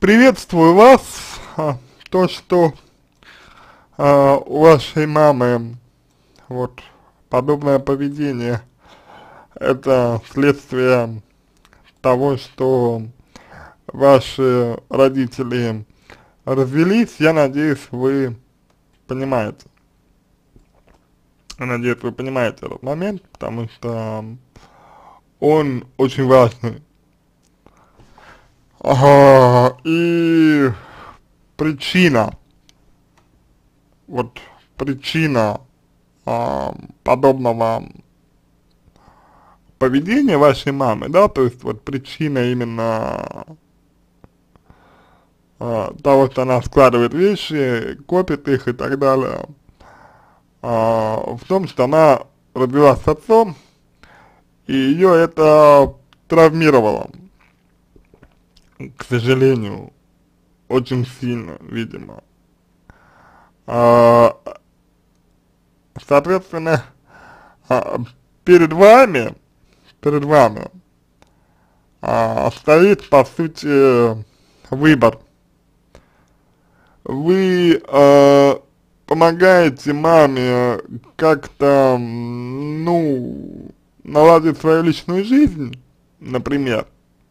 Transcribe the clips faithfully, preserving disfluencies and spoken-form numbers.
Приветствую вас. А, То, что а, у вашей мамы вот подобное поведение, это следствие того, что ваши родители развелись. Я надеюсь, вы понимаете. Я надеюсь, вы понимаете этот момент, потому что он очень важный. Ага, и причина, вот причина а, подобного поведения вашей мамы, да, то есть вот причина именно а, того, что она складывает вещи, копит их и так далее, а, в том, что она развелась с отцом, и ее это травмировало, к сожалению, очень сильно, видимо. А, соответственно, а, перед вами, перед вами а, стоит, по сути, выбор. Вы а, помогаете маме как-то, ну, наладить свою личную жизнь, например,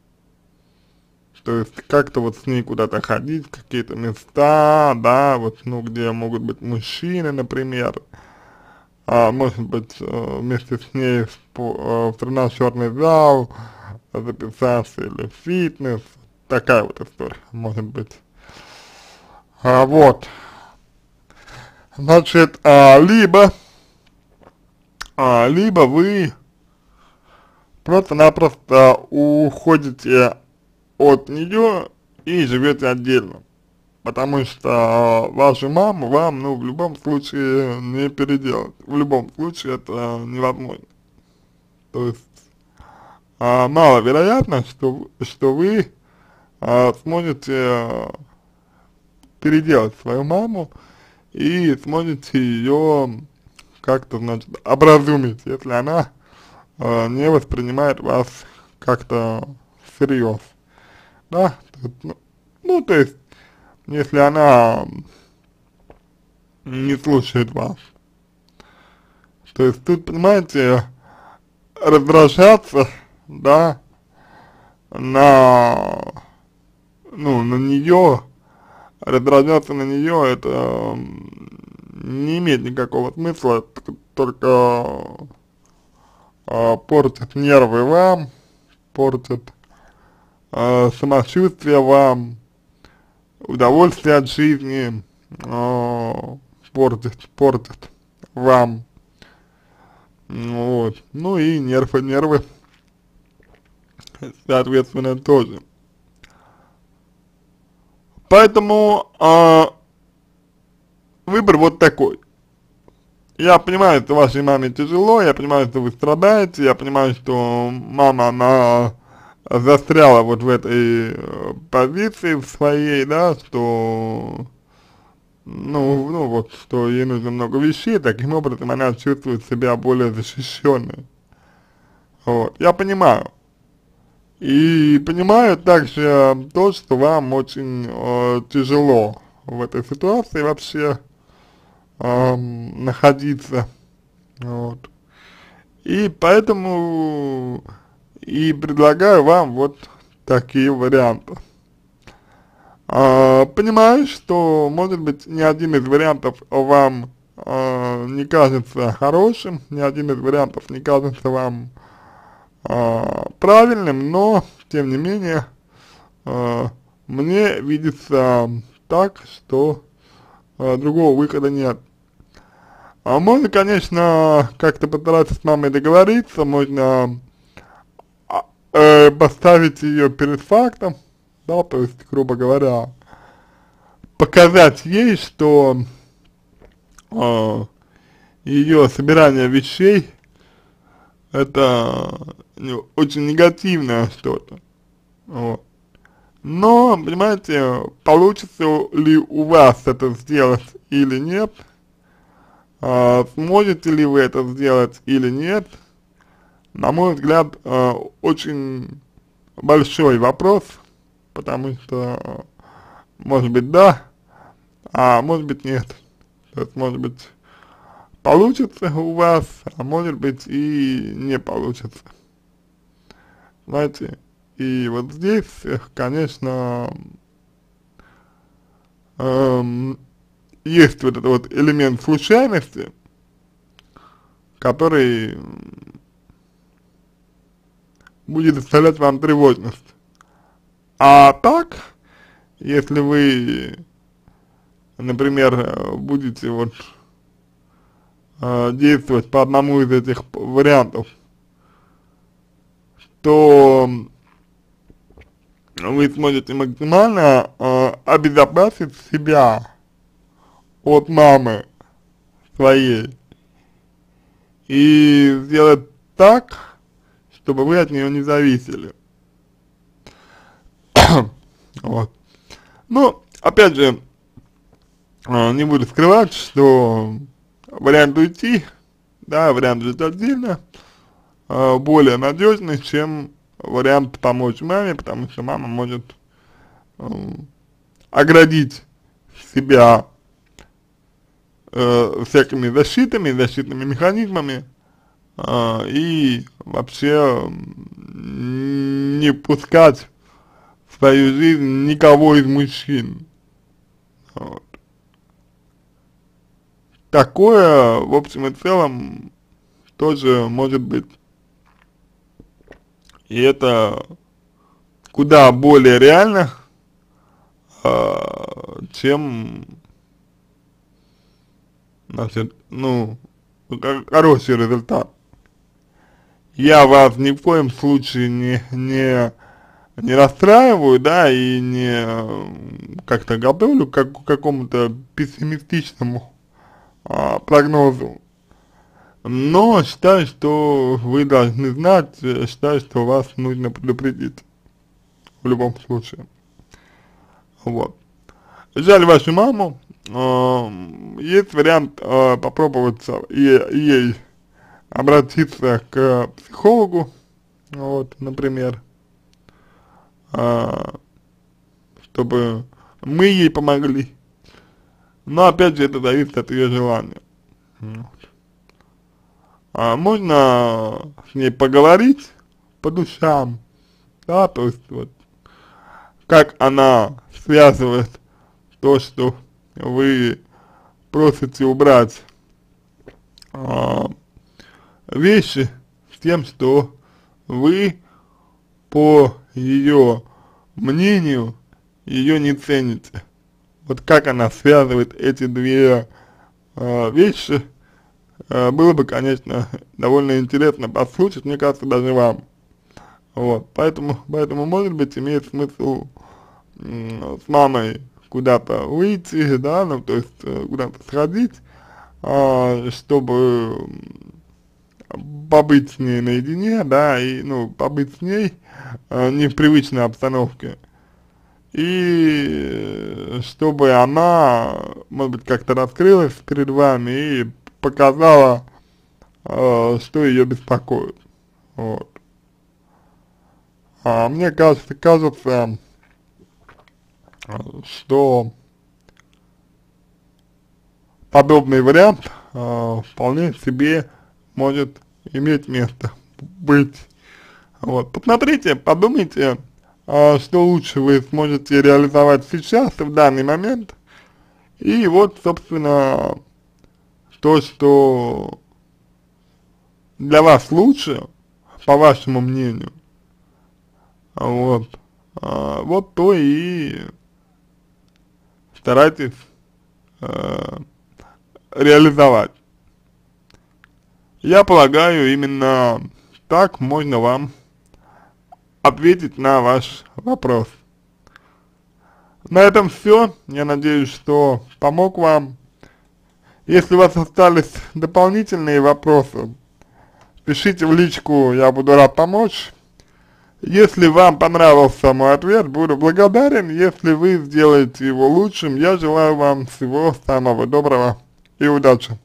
то есть как-то вот с ней куда-то ходить, в какие-то места, да, вот, ну, где могут быть мужчины, например, а, может быть, э, вместе с ней в, спо- э, в тренажерный зал записаться или в фитнес, такая вот история, может быть. А, вот, значит, а, либо, а, либо вы просто-напросто уходите от нее и живете отдельно, потому что вашу маму вам, ну, в любом случае не переделать, в любом случае это невозможно. То есть а, маловероятно, что, что вы а, сможете а, переделать свою маму и сможете ее как-то, значит, образумить, если она а, не воспринимает вас как-то всерьез, да, то есть, ну, ну, то есть, если она не слушает вас, то есть тут, понимаете, раздражаться, да, на, ну, на нее, раздражаться на нее, это м, не имеет никакого смысла, т- только а, портит нервы вам, портит а, самочувствие вам, удовольствие от жизни, а, портит, портит вам, вот, ну и нервы, нервы, соответственно, тоже. Поэтому а, выбор вот такой. Я понимаю, что вашей маме тяжело, я понимаю, что вы страдаете, я понимаю, что мама, она застряла вот в этой э, позиции в своей, да, что, ну, ну вот, что ей нужно много вещей, таким образом она чувствует себя более защищенной. Вот, я понимаю. И понимаю также то, что вам очень э, тяжело в этой ситуации вообще эм, находиться, вот. И поэтому и предлагаю вам вот такие варианты. А, понимаю, что, может быть, ни один из вариантов вам а, не кажется хорошим, ни один из вариантов не кажется вам а, правильным, но, тем не менее, а, мне видится так, что а, другого выхода нет. А можно, конечно, как-то постараться с мамой договориться, можно а, э, поставить ее перед фактом, да, то есть, грубо говоря, показать ей, что э, ее собирание вещей это не- очень негативное что-то, вот. Но, понимаете, получится ли у вас это сделать или нет, э, сможете ли вы это сделать или нет, на мой взгляд, э, очень большой вопрос, потому что может быть да, а может быть нет. То есть может быть получится у вас, а может быть и не получится. Знаете, и вот здесь, э, конечно, эм, есть вот этот вот элемент случайности, который будет доставлять вам тревожность. А так, если вы, например, э, будете вот э, действовать по одному из этих вариантов, то вы сможете максимально э, обезопасить себя от мамы своей и сделать так, чтобы вы от нее не зависели. Вот. Ну, опять же, э, не буду скрывать, что вариант уйти, да, вариант жить отдельно, э, более надежный, чем вариант помочь маме, потому что мама может э, оградить себя э, всякими защитами, защитными механизмами э, и вообще не пускать в свою жизнь никого из мужчин. Вот. Такое, в общем и целом, тоже может быть. И это куда более реально, э, чем, значит, ну, хороший результат. Я вас ни в коем случае не, не, не расстраиваю, да, и не как-то готовлю как, к какому-то пессимистичному а, прогнозу. Но считаю, что вы должны знать, считаю, что вас нужно предупредить в любом случае. Вот. Жаль вашу маму. Э, есть вариант э, попробовать е ей обратиться к психологу, вот, например, э, чтобы мы ей помогли. Но опять же это зависит от ее желания. Вот. А можно с ней поговорить по душам, да, то есть вот как она связывает то, что вы просите убрать а, вещи, с тем, что вы по ее мнению ее не цените. Вот как она связывает эти две а, вещи, а, было бы, конечно, довольно интересно послушать, мне кажется, даже вам. Вот, поэтому, поэтому, может быть, имеет смысл с мамой куда-то выйти, да, ну, то есть э, куда-то сходить, а, чтобы побыть с ней наедине, да, и, ну, побыть с ней а, не в привычной обстановке. И чтобы она, может быть, как-то раскрылась перед вами и показала, а, что ее беспокоит. Вот. А мне кажется, кажется, что подобный вариант э, вполне себе может иметь место быть. Вот. Посмотрите, подумайте, э, что лучше вы сможете реализовать сейчас, в данный момент. И вот, собственно, то, что для вас лучше, по вашему мнению, вот, э, вот то и старайтесь э, реализовать. Я полагаю, именно так можно вам ответить на ваш вопрос. На этом все. Я надеюсь, что помог вам. Если у вас остались дополнительные вопросы, пишите в личку, я буду рад помочь. Если вам понравился мой ответ, буду благодарен. Если вы сделаете его лучшим, я желаю вам всего самого доброго и удачи.